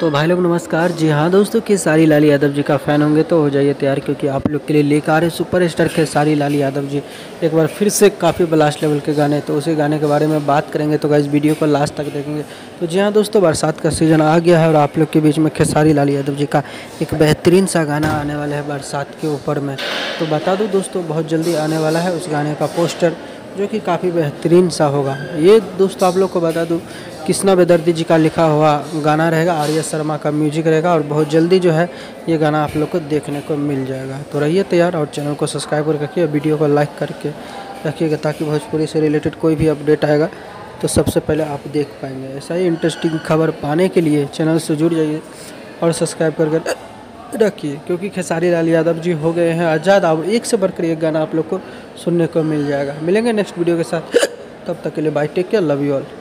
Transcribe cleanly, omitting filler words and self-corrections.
तो भाई लोग नमस्कार। जी हाँ दोस्तों, खेसारी लाल यादव जी का फ़ैन होंगे तो हो जाइए तैयार, क्योंकि आप लोग के लिए लेकर आ रहे सुपरस्टार खेसारी लाल यादव जी एक बार फिर से काफ़ी ब्लास्ट लेवल के गाने। तो उसी गाने के बारे में बात करेंगे, तो गाइस वीडियो को लास्ट तक देखेंगे। तो जी हाँ दोस्तों, बरसात का सीज़न आ गया है और आप लोग के बीच में खेसारी लाल यादव जी का एक बेहतरीन सा गाना आने वाला है बरसात के ऊपर में। तो बता दूँ दोस्तों, बहुत जल्दी आने वाला है उस गाने का पोस्टर, जो कि काफ़ी बेहतरीन सा होगा। ये दोस्तों आप लोग को बता दूँ, कृष्णा बेदर्दी जी का लिखा हुआ गाना रहेगा, आर्या शर्मा का म्यूजिक रहेगा और बहुत जल्दी जो है ये गाना आप लोग को देखने को मिल जाएगा। तो रहिए तैयार और चैनल को सब्सक्राइब करके रखिए, वीडियो को लाइक करके रखिएगा, ताकि भोजपुरी से रिलेटेड कोई भी अपडेट आएगा तो सबसे पहले आप देख पाएंगे। ऐसा ही इंटरेस्टिंग खबर पाने के लिए चैनल से जुड़ जाइए और सब्सक्राइब करके रखिए, क्योंकि खेसारी लाल यादव जी हो गए हैं आज़ाद। अब एक से बढ़कर एक गाना आप लोग को सुनने को मिल जाएगा। मिलेंगे नेक्स्ट वीडियो के साथ, तब तक के लिए bye, take care, love you all.